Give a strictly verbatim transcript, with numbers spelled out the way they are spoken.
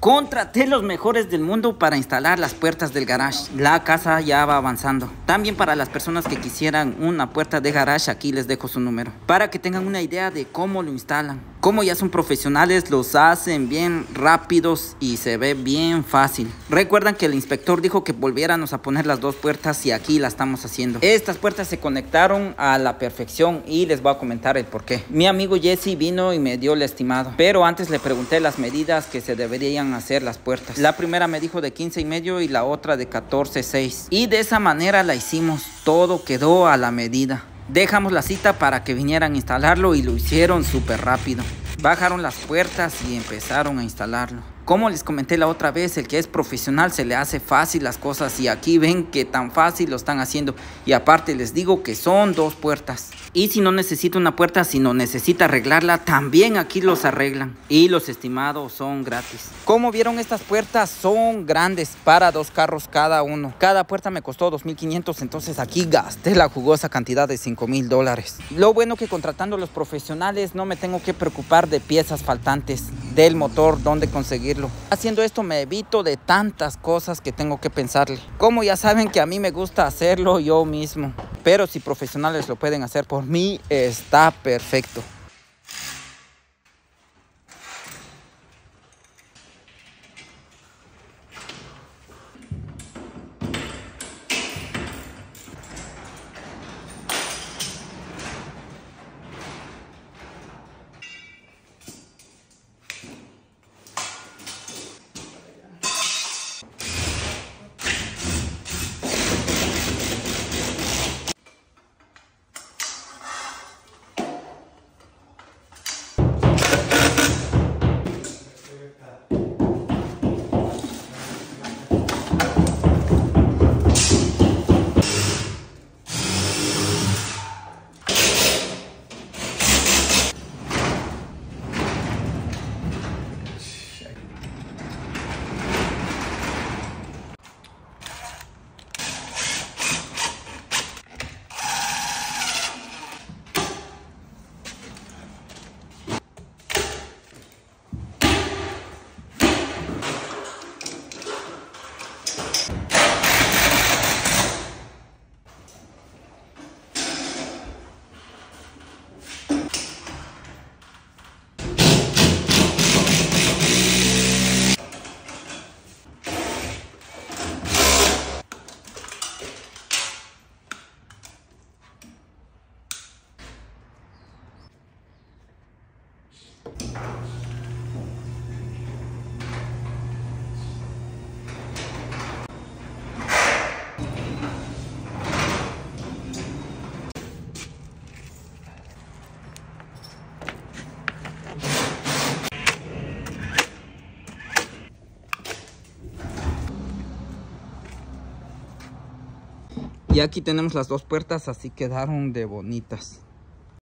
Contraté los mejores del mundo para instalar las puertas del garage. La casa ya va avanzando. También para las personas que quisieran una puerta de garage, aquí les dejo su número, para que tengan una idea de cómo lo instalan. Como ya son profesionales, los hacen bien rápidos y se ve bien fácil. Recuerdan que el inspector dijo que volviéramos a poner las dos puertas y aquí la estamos haciendo. Estas puertas se conectaron a la perfección y les voy a comentar el por qué. Mi amigo Jesse vino y me dio el estimado, pero antes le pregunté las medidas que se deberían hacer las puertas. La primera me dijo de quince y medio y la otra de catorce seis, y de esa manera la hicimos. Todo quedó a la medida. Dejamos la cita para que vinieran a instalarlo y lo hicieron súper rápido. Bajaron las puertas y empezaron a instalarlo. Como les comenté la otra vez, el que es profesional se le hace fácil las cosas, y aquí ven que tan fácil lo están haciendo. Y aparte les digo que son dos puertas. Y si no necesita una puerta, si no necesita arreglarla, también aquí los arreglan. Y los estimados son gratis. Como vieron, estas puertas son grandes para dos carros cada uno. Cada puerta me costó dos mil quinientos, entonces aquí gasté la jugosa cantidad de cinco mil dólares. Lo bueno que contratando a los profesionales no me tengo que preocupar de piezas faltantes del motor, dónde conseguirlo. Haciendo esto me evito de tantas cosas que tengo que pensarle. Como ya saben que a mí me gusta hacerlo yo mismo, pero si profesionales lo pueden hacer por mí, está perfecto. Y aquí tenemos las dos puertas, así quedaron de bonitas.